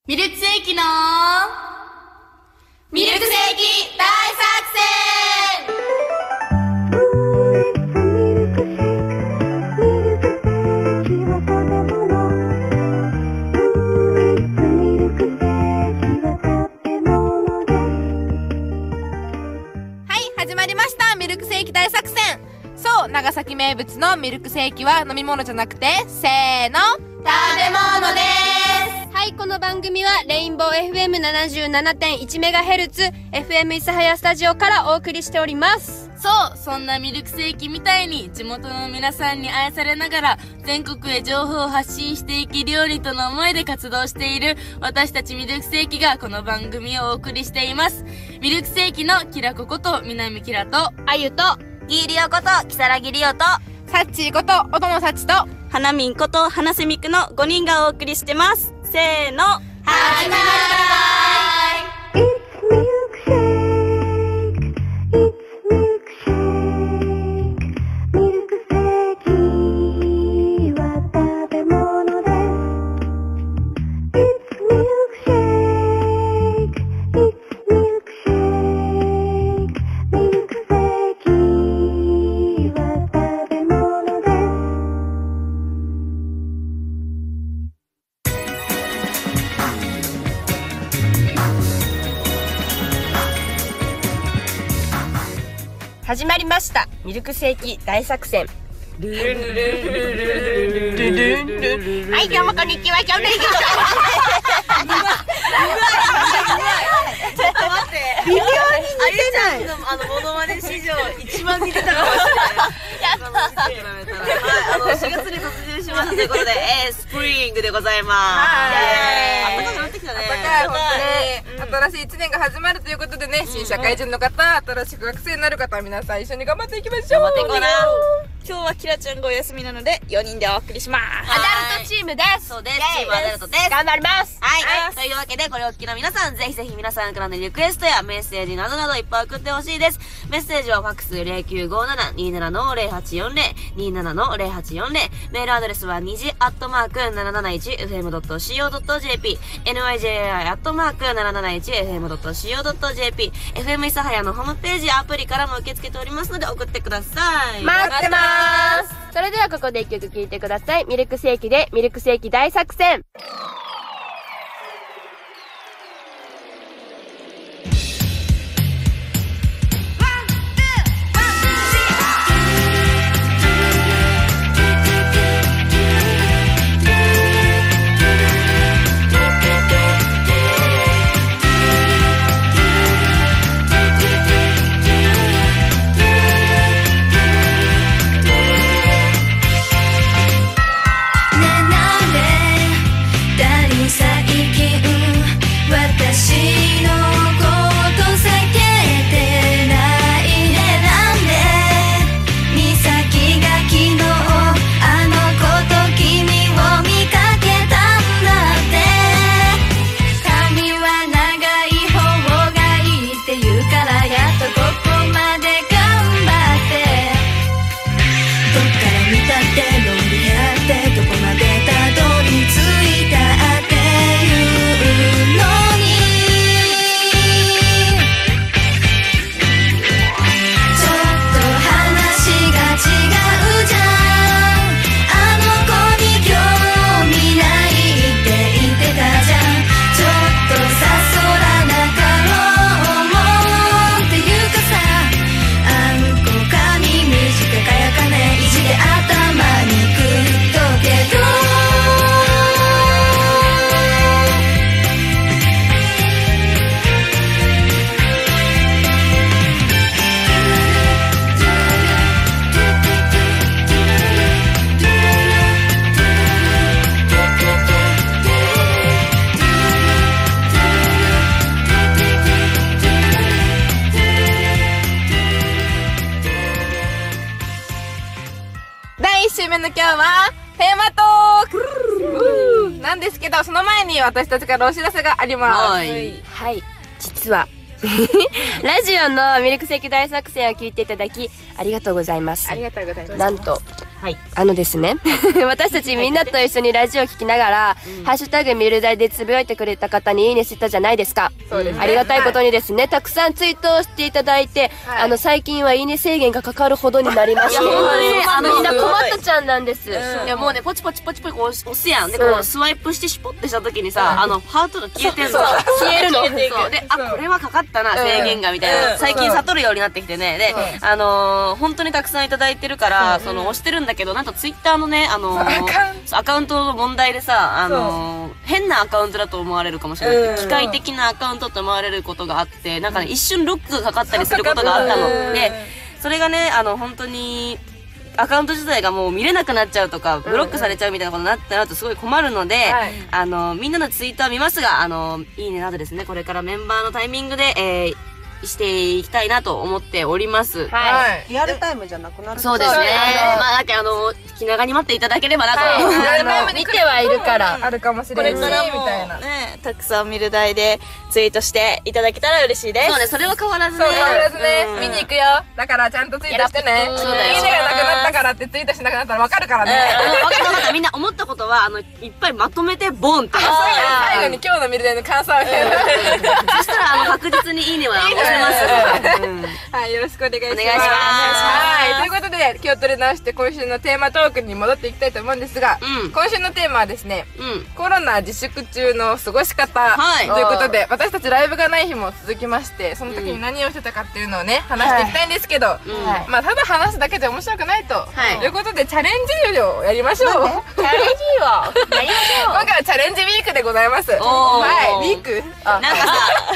ミルクセーキのミルクセーキ大作はい、始まりました。ミルクセーキ大作戦。そう、長崎名物のミルクセーキは飲み物じゃなくて、せーの、 食べ物です。 はい、この番組はレインボー FM77.1MHz FM 諫早スタジオからお送りしております。 そう、そんなミルクセーキみたいに地元の皆さんに愛されながら全国へ情報を発信していき料理との思いで活動している私たちミルクセーキがこの番組をお送りしています。ミルクセーキのキラコこと南キラとあゆとギリオことキサラギリオとサッチーこと音のサッチと花見んこと花瀬みくの5人がお送りしてます。せーの、 始まり始まりましたミルクセーキ大作戦。はい、どうもこんにちは。今日のちょっと待って、微妙に似てない。モノマネ史上一番似てたかもしれない。4月に突入しましたということで、スプリングでございます。暖かくなってきたね。 暖かい、本当に新しい1年が始まるということでね、新社会人の方、新しく学生になる方、皆さん一緒に頑張っていきましょう。 頑張っていこうな。今日はキラちゃんがお休みなので4人でお送りします。 アダルトチームです。 そうです、チームアダルトです。 頑張ります。 はい、というわけでこれをお聞きの皆さん、ぜひぜひ皆さんからのリクエストやメッセージなどなどいっぱい送ってほしいです。メッセージはファックス 0957-27-0840 27-0840、メールアドレスは2時@771fm.co.jp nyji@771fm.co.jp FM 諫早のホームページアプリからも受け付けておりますので送ってください。 待ってます。それではここで一曲聴いてください。ミルクセーキでミルクセーキ大作戦。 なんですけど、その前に私たちからお知らせがあります。 はい、実はラジオのミルクセーキ大作戦を聞いていただきありがとうございます。 ありがとうございます。 なんとはい。 ですね、私たちみんなと一緒にラジオ聞きながら、ハッシュタグミルダイでつぶやいてくれた方にいいねしたじゃないですか。 そうですね。 ありがたいことにですね、たくさんツイートをしていただいて、最近はいいね制限がかかるほどになりまして、みんな困ったちゃんなんです。 いやもうね、ポチポチポチポチこう押すやん。で、こうスワイプしてシュポってした時にさ、ハートが消えてんの。 消えるの。 そうで、あ、これはかかったな、制限が、みたいな。最近悟るようになってきてね。で、本当にたくさんいただいてるから、押してるんだけど、なんとツイッターのね、アカウントの問題でさ、変なアカウントだと思われるかもしれない。機械的なアカウントと思われることがあって、なんかね、一瞬ロックがかかったりすることがあったの。で、それがね、本当に、アカウント自体がもう見れなくなっちゃうとか、ブロックされちゃうみたいなことになるとすごい困るので、みんなのツイートは見ますが、いいねなどですね、これからメンバーのタイミングで、していきたいなと思っております。 はい。 リアルタイムじゃなくなる。 そうですね。まあ、だけ気長に待っていただければなと。 見てはいるから。 あるかもしれない。 これからもね、たくさんミルダイでツイートしていただけたら嬉しいです。 そうね、それは変わらずね。 そう、変わらずね。見に行くよ。だからちゃんとツイートしてね。いいねがなくなったからってツイートしなくなったらわかるからね。 みんな思ったことは、いっぱいまとめてボンって。 最後に今日のミルダイの感想を言う。 そしたら、確実にいいねは押せます。 はい、よろしくお願いします。 お願いします。 はい、ということで、気を取り直して今週のテーマトークに戻っていきたいと思うんですが、今週のテーマはですね、コロナ自粛中の過ごし方ということで、私たちライブがない日も続きまして、その時に何をしてたかっていうのをね、話していきたいんですけど、まあ、ただ話すだけじゃ面白くないと。ということで、チャレンジをやりましょう。 チャレンジをやりましょう。 今回はチャレンジウィークでございます。はい、ウィークなんかさ、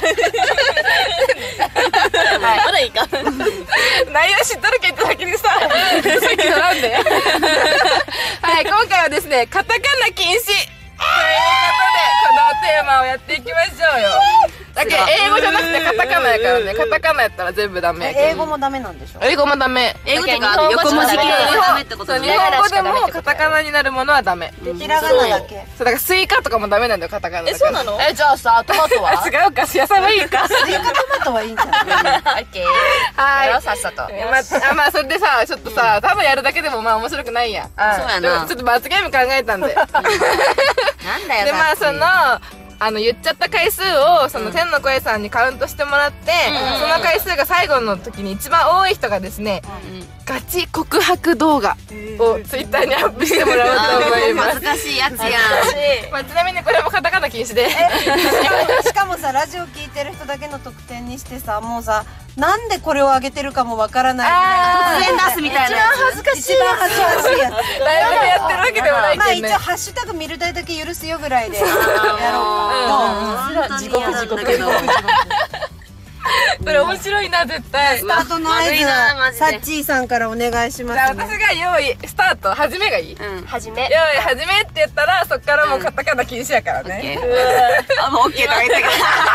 まだいいか。 内容知っとるけど先にさ、さっきのなんではい、今回はですね、カタカナ禁止ということで、このテーマをやっていきましょうよ。だけど英語じゃなくてカタカナやからね、カタカナやったら全部ダメやけど。 英語もダメなんでしょ？ 英語もダメ。 英語ってか、横文字系はダメってことそう、 ね。 日本語でもカタカナになるものはダメ。 ひらがなだけ。 そう、だからスイカとかもダメなんだよ、カタカナだから。 そうなの？ じゃあさ、トマトは違うか、野菜はいいか。 スイカトマトはいいんじゃない？ オッケー。 はい。 やろう、さっさと。 まあ、それでさ、ちょっとさ、多分やるだけでもまあ面白くないやん。 そうやな。 ちょっと罰ゲーム考えたんで。 なんだよ、 で、まあ、言っちゃった回数を、天の声さんにカウントしてもらって、その回数が最後の時に一番多い人がですね、ガチ告白動画をツイッターにアップしてもらおうと思います。 恥ずかしいやつやん。 まあ、ちなみにこれもカタカナ禁止で。 しかもさ、ラジオ聞いてる人だけの特典にしてさ、もうさ、なんでこれをあげてるかもわからない突然出すみたいなやつ。 一番恥ずかしいやつ。 ライブでやってるわけでもないまあけどね。 一応ハッシュタグ見るだいだけ許すよぐらいでやろうか。 地獄地獄だけど。 これ面白いな、絶対。 スタートの合図はサッチーさんからお願いしまじゃあす。 私が用意スタート、始めがいい？ はじめ。 用意始めって言ったら、そっからもうカタカナ禁止やからね。 あ、もうオッケーとか言ったから。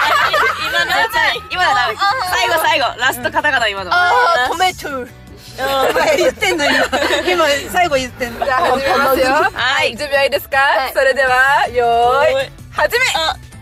今のだ、最後、ラストカタカナ今の。 トメト。 お前言ってんの今最後言ってんの。 じゃあ始めますよ。はい、準備はいいですか？それでは、よーい、始め。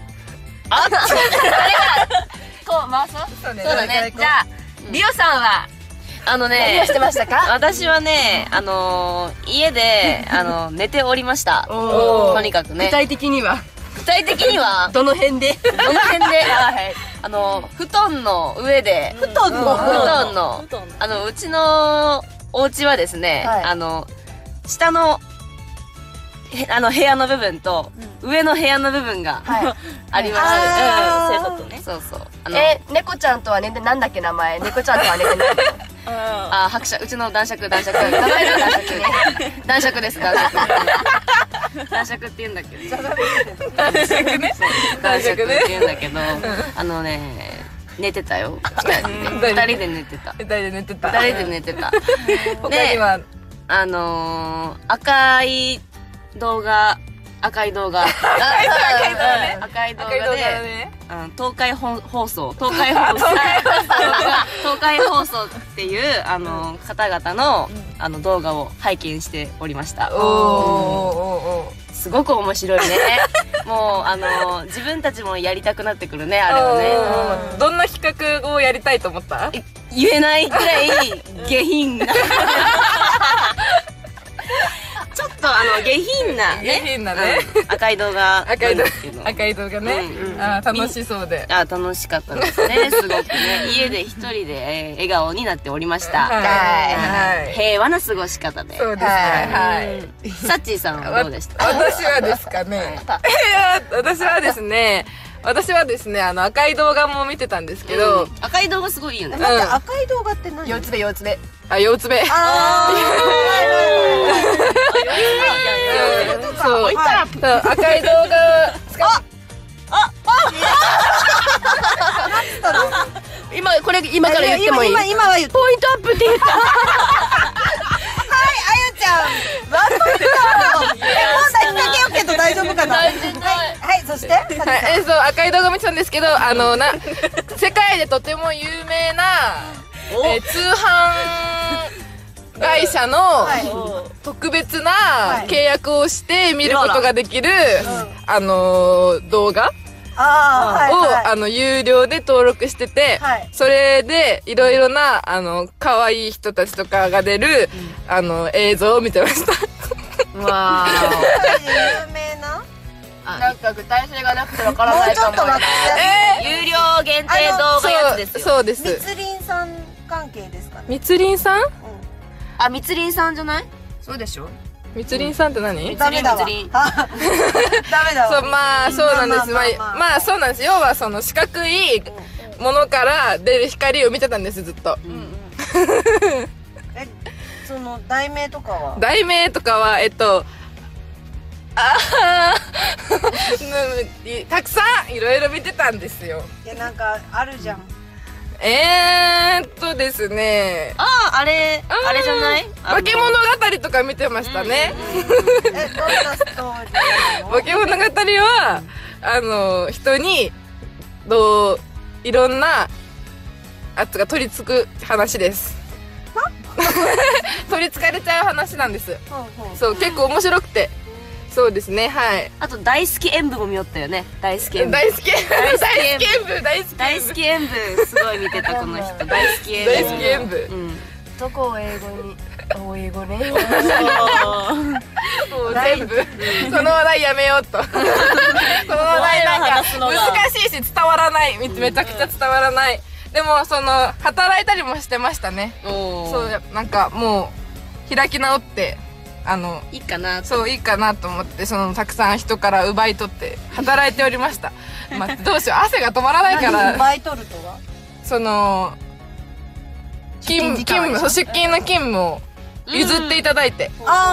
こう回そう。 そうね。 そうだね。じゃあ、リオさんは何をしてましたか？ 私はね、家で、寝ておりました。とにかくね。 具体的には具体的には、 どの辺で？ どの辺で、布団の上で、布団の、うちのお家はですね、下の、部屋の部分と、上の部屋の部分がありまして、そうそう。 猫ちゃんとは寝て、なんだっけ名前？猫ちゃんとは寝てないの？ 伯爵、うちの男爵。名前が男爵ね。男爵です、男爵。男爵って言うんだけど。 男爵ね。 男爵って言うんだけど、寝てたよ。二人で寝てた。 二人で寝てた。 二人で寝てた。 他には、 赤い動画で、東海放送っていう、方々の、動画を拝見しておりました。すごく面白いね。もう、自分たちもやりたくなってくるね、あれはね。 どんな企画をやりたいと思った？ 言えないくらい下品な。 と下品なね。 下品なね。 赤い動画。 赤い動画ね。楽しそうで。 楽しかったですね。すごくね。家で一人で笑顔になっておりました。平和な過ごし方で。 そうですね。 サッチーさんはどうでした？ 私はですかね。私はですね、赤い動画も見てたんですけど。 赤い動画すごいいいよね。 赤い動画って何？ 腰つべ。腰つべ。そう。赤い動画。 今から言ってもいい？ 今は言って。 ポイントアップって言った。 はい、あゆちゃん。ワンポイント。もう大丈夫けど大丈夫かな。はい、そして。 そう、赤い動画見てたんですけど、世界でとても有名な通販会社の特別な契約をして見ることができる動画を有料で登録してて、それでいろいろな可愛い人たちとかが出る映像を見てました。 わー。 有名な？ なんか具体性がなくてわからないかも。 もうちょっと待って。 有料限定動画やつですよ。 そうです。 密林さん関係ですかね。 密林さん？ 密林さんじゃない？ そうでしょ？ 密林さんって何？ ダメだわ。ダメだわ。 そう、まあそうなんです。まあそうなんです。要はその四角いものから出る光を見てたんです、ずっと。 その題名とかは？ 題名とかはたくさんいろいろ見てたんですよ。 いや、なんかあるじゃん。 ですね。 あれじゃない？ 化け物語とか見てましたね。 どんなストーリー？ 化け物語は人にいろんなやつが取り付く話です。取り付かれちゃう話なんです。そう、結構面白くて。そうですね、はい。 あと大好き演舞も見よったよね。大好き演舞。 大好き演舞すごい見てた、この人。大好き演舞。 どこを英語に？英語ね。 もう全部その話題やめようと。その話題なんか難しいし伝わらない。めちゃくちゃ伝わらない。でも働いたりもしてましたね。そう、なんかもう開き直っていいかなと思って、たくさん人から奪い取って働いておりました。どうしよう、汗が止まらないから。 奪い取るとは？ 出勤の勤務を譲っていただいて。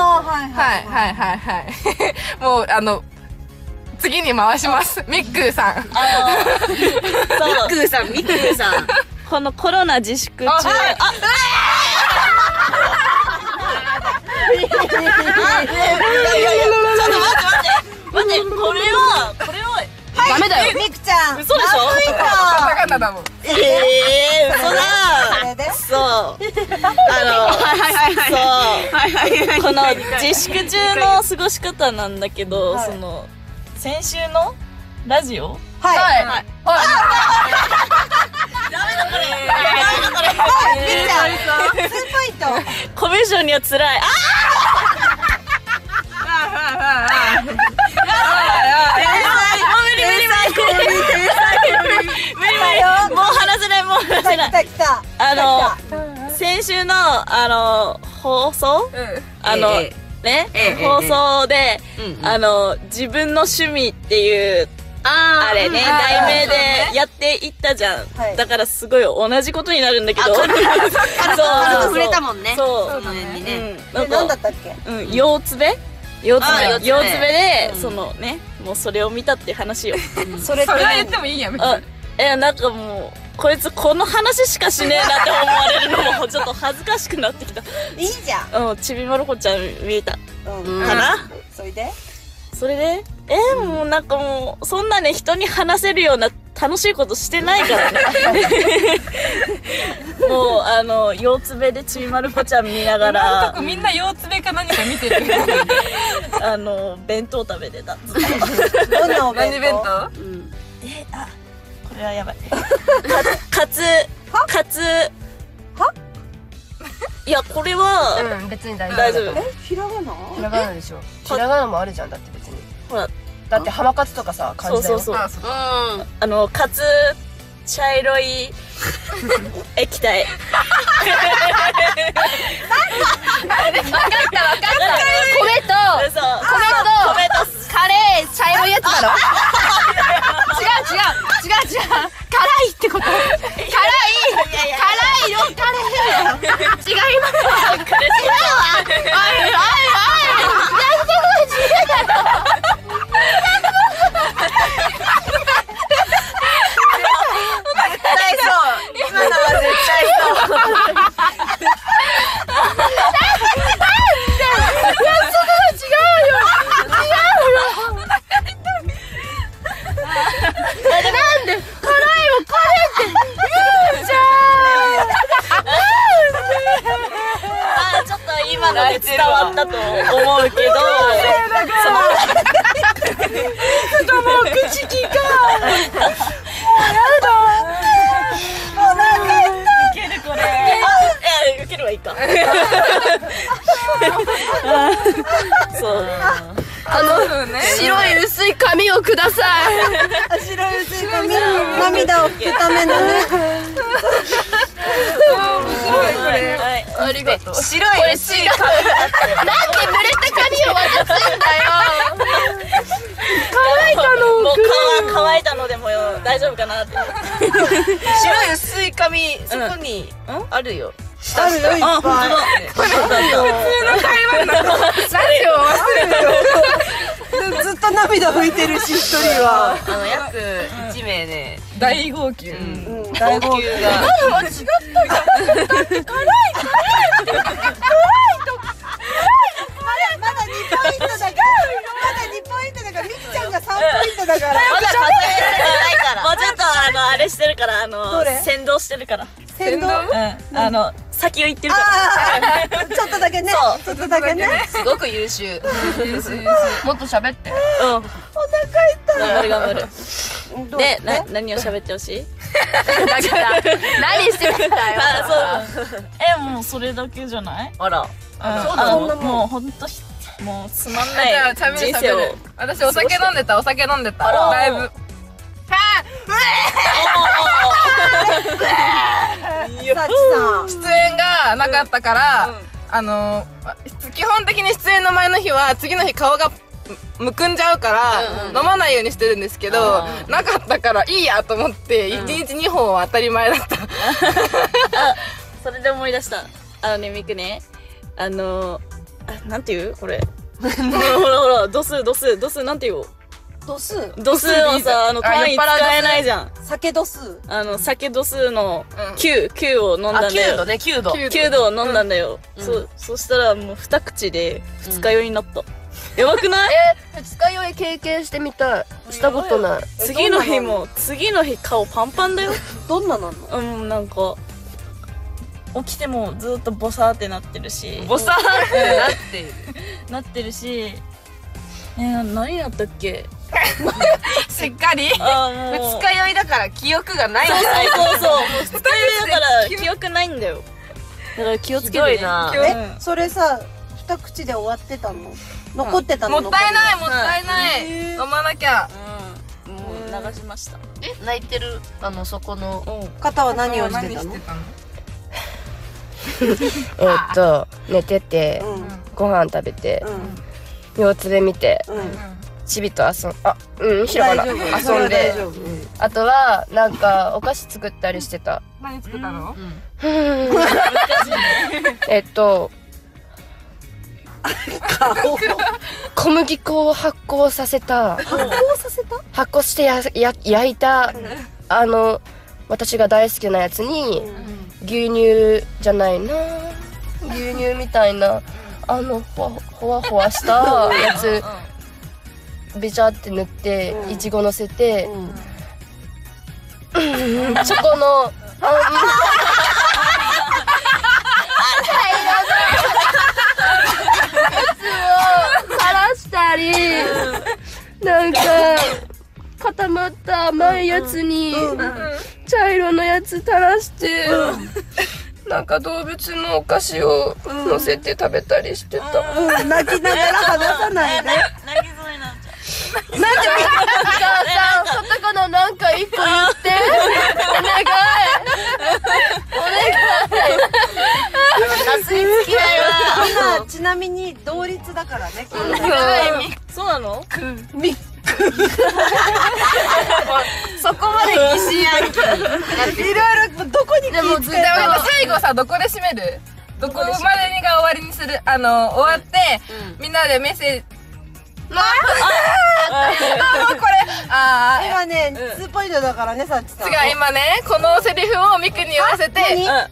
もう次に回します。ミックーさん。 ミックーさん。このコロナ自粛中。ちょっと待って、これはダメだよ。 ミクちゃん。 嘘でしょ？ カタカナだもん。 嘘だ。そう。この自粛中の過ごし方なんだけど、先週のラジオ？ はい。ミクちゃん。2ポイント。 コミュ障には辛い。もう話せない。先週の放送放送で自分の趣味っていうあれね、題名でやっていったじゃん。だからすごい同じことになるんだけど。 軽く触れたもんね。 そう。 その辺にね。 何だったっけ？ 腰つべで、もうそれを見たって話よ。 それは言ってもいいやん。 なんかもう、こいつこの話しかしねえなって思われるのもちょっと恥ずかしくなってきた。 いいじゃん。 ちびまる子ちゃん見えた。かな？ それでもうなんかもう、そんなね、人に話せるような楽しいことしてないからね。もう、腰つべでちびまる子ちゃん見ながら。 みんな腰つべか何か見てる。 弁当食べてた。 どんなお弁当？ 何弁当？ これはやばい。カツ。 いや、これは、 別に大丈夫。 ひらがな？ ひらがなでしょ。ひらがなもあるじゃん、だって別に。 ほら。 だって浜勝とかさ、漢字だよ。 そう。カツ、茶色い液体。 わかった米とカレー茶色いやつだろ。違う辛いってこと。辛いよ、カレーよ。違います。違うわ。 今のは絶対そう。 今ので伝わったと思うけど、もう口利か。受ければいいか。そう。 白い薄い紙をください。 白い薄い紙、涙を拭くためのね。 ありがとう。白い薄い紙。なんで濡れた紙を渡すんだよ。 乾いたの。もう乾いたのでもよ、大丈夫かなって。 白い薄い紙、そこにあるよ。 あるよ、いっぱい。 普通の会話なの。ラジオ忘れるよ。 ずっと涙拭いてるし、一人は。 約1名ね。 大号泣。 大号泣が。 間違ったじゃん。だって辛いまだ2ポイントだから。みきちゃんが3ポイントだから。 まだ数えられないから。もうちょっとあれしてるから、先導してるから。 先導？ 先を言ってるから。 ちょっとだけね。ちょっとだけね。 すごく優秀。もっと喋って。 お腹痛い。 頑張る。で、何を喋ってほしい？ 何してるんだよ。 もうそれだけじゃない？ あら。 もうほんと、もうつまんない人生を。 私お酒飲んでた。だいぶ。出演がなかったから、基本的に出演の前の日は次の日顔がむくんじゃうから飲まないようにしてるんですけど、なかったからいいやと思って1日2本は当たり前だった。 それで思い出した。ミクね、なんていうこれ。ほら、度数、なんていう度数はさ、単位使えないじゃん。 酒度数酒度数の9を飲んだんだよ。 9度。 9度を飲んだんだよ。そしたらもう2口で二日酔いになった。やばくない？ 二日酔い経験してみたい。したことない。 次の日顔パンパンだよ。 どんなの？ なんか、起きてもずっとボサーってなってるし。 ボサーってなってるし、何やったっけ？ しっかり。 二日酔いだから記憶がないんだよ。 そう。二日酔いだから記憶ないんだよ。だから気をつけてね。 それさ、二口で終わってたの？残ってたの？ もったいない。飲まなきゃ。 もう流しました。 泣いてるそこの方は何をしてたの？ 寝てて、ご飯食べて、腰つべ見て、チビと広場遊んで、あとはなんかお菓子作ったりしてた。 何作ったの？ 小麦粉を発酵させた。発酵して焼いた私が大好きなやつに牛乳じゃないな、牛乳みたいなほわほわしたやつべちゃって塗っていちご乗せて、チョコの垂らしたり、なんか固まった甘いやつに茶色のやつ垂らしてなんか動物のお菓子を乗せて食べたりしてた。 泣きながら話さないで。 泣きそうになっちゃう。 なんでカタカナなんか一個言って。お願い。 なすりつきだよ。 今ちなみに同率だからね。 そうなの？ そこまで疑心暗鬼。 いろいろどこに気をつけでも最後さ、どこで締める？どこまでにが終わりにする？終わって、みんなでメッセージ。もうこれ、 今ね、2ポイントだからね、さっちさん。 違う、今ね、このセリフをミクに言わせて、や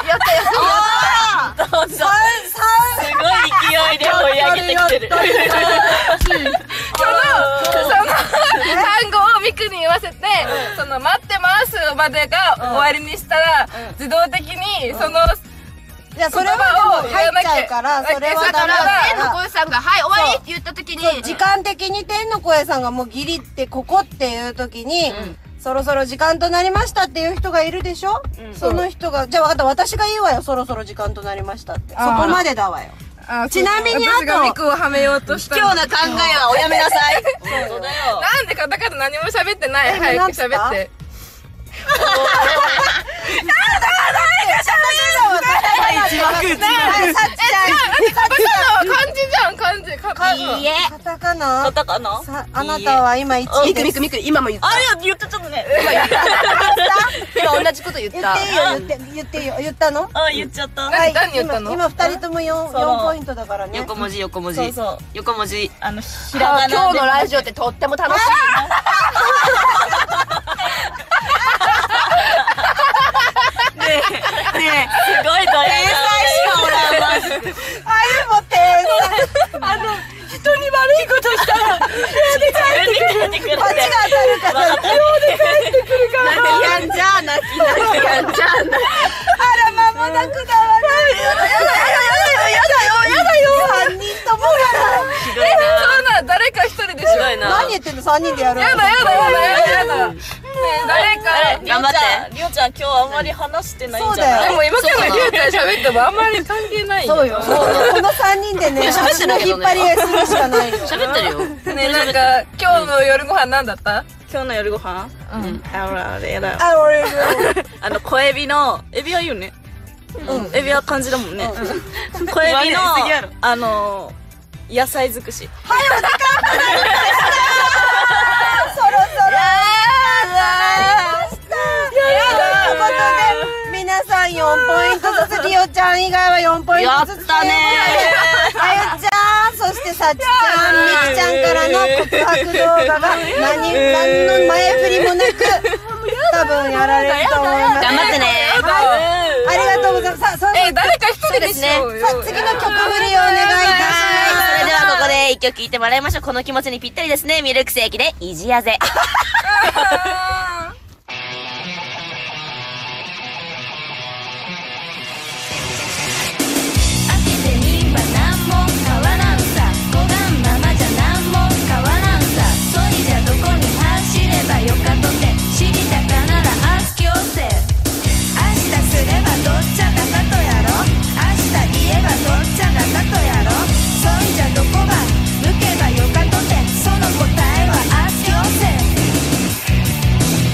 ったすごい勢いで追い上げてきてる。 その単語をミクに言わせて、その待ってますまでが終わりにしたら、自動的にその、 いや、それはでも入っちゃうから、それはダメだから。 天の声さんが、はい、終わりって言った時に、 時間的に天の声さんがもうギリってここっていう時に、そろそろ時間となりましたっていう人がいるでしょ？その人が、じゃあ分かった、私が言うわよ、そろそろ時間となりましたって。そこまでだわよ。ちなみに私がミクをはめようとした今日の考えはおやめなさい。 本当だよ。 なんでカタカナ何も喋ってない。早く喋って。 カタカナ。 カタカナ？ あなたは今1位です。 ミク、今も言った。 あ、いや、言ったちょっとね。 今同じこと言った。 言っていいよ、言ったの？ あ、言っちゃった。 何言ったの？ 今2人とも4ポイントだからね。 横文字。 そうそう。 横文字。 ひらがなで。 今日のラジオってとっても楽しい。 ねえ、すごいドヤ顔。 あゆも天才。人に悪いことしたら、秒で帰ってくる。罰が当たるから、秒で帰ってくるから。 やんじゃー泣きやんじゃーあら、間もなくだわね。やだよ。3人ともが。 そんな誰か一人でしょ。 何言ってんの？ 3人でやる。 やだ。ねえ、誰か。 頑張って。 りょうちゃん今日あんまり話してないんじゃない？ でも今からりゅうちゃん喋ってもあんまり関係ない。 そうよ。この3人でね、足の引っ張り合いするしかないよ。 喋ってるよ。 ねえ、なんか今日の夜ご飯何だった？ 今日の夜ご飯？あれだよ。 俺小エビの、エビは言うね。エビは漢字だもんね。小エビの、野菜尽くし。 そろそろ。ということで、皆さん4ポイントずつ、りおちゃん以外は4ポイントずつ。 やったねあゆちゃん、そしてさちちゃん、みきちゃんからの告白動画が何の前振りもなく、多分やられると思います。 頑張ってね。 ありがとうございます。さあ、 誰か一人ですね。 さあ、次の曲振りをお願いいたします。 それではここで一曲聴いてもらいましょう。この気持ちにぴったりですね。ミルクセーキでいじやぜ。 よかとて知りたかならアスキョーセ明日すればどっちゃなかとやろ明日言えばどっちゃなかとやろそいじゃどこば向けばよかとてその答えはアスキョーセ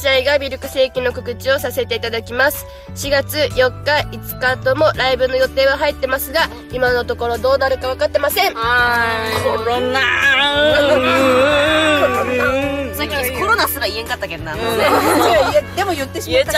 私愛がミルクセーキの告知をさせていただきます。4月4日、5日ともライブの予定は入ってますが、今のところどうなるか分かってません。 コロナさっきコロナすら言えんかったけどな。 でも言ってしまった。 言っちゃった。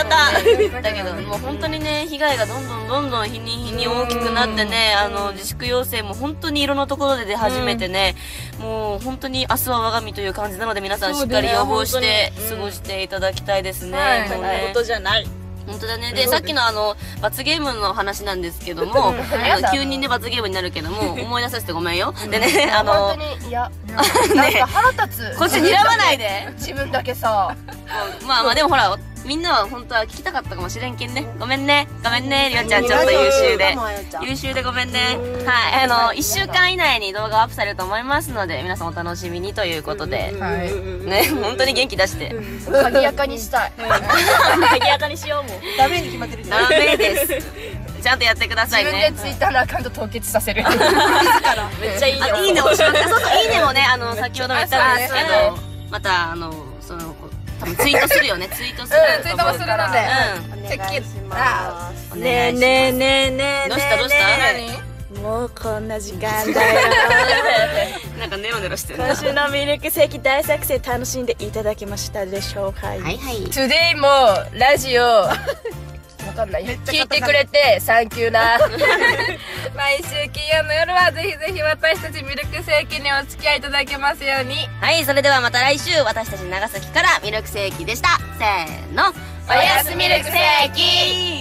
だけど、もう本当にね、被害がどんどん日に日に大きくなってね、自粛要請も本当にいろんなところで出始めてね、もう本当に明日は我が身という感じなので、皆さんしっかり予防して過ごしていただきたいですね。 もうね。ことじゃない。 本当だね。で、さっきの罰ゲームの話なんですけども、急にね、罰ゲームになるけども、思い出させてごめんよ。でね、 本当に、いや、なんか腹立つ。 こっち睨まないで。 自分だけさ。 まあでもほら、みんなは本当は聞きたかったかもしれんけんね。ごめんね、りおちゃんちょっと優秀で。優秀でごめんね。はい、1週間以内に動画をアップされると思いますので、皆さんお楽しみにということで。ね、本当に元気出して。 鍵垢にしたい。 鍵垢にしようもん。 ダメに決まってる。 ダメです。ちゃんとやってくださいね。 自分でツイッターのアカウント凍結させる。 めっちゃいいよ。 いいね押しまくって。そうそう、いいねもね、先ほども言ったんですけど、また、多分ツイートするよね。ツイートする。 ツイートもするので。 チェックします。 ねえねえねえねえ。 どうしたもうこんな時間だよ。 なんかネロネロしてる。 今週のミルクセーキ大作戦楽しんでいただけましたでしょうか。はいはい。 Today もラジオわかんない。聞いてくれてサンキューな。 毎週金曜の夜はぜひぜひ私たちミルクセーキにお付き合いいただけますように。 はい、それではまた来週、私たち長崎からミルクセーキでした。せーの、おやすみミルクセーキ。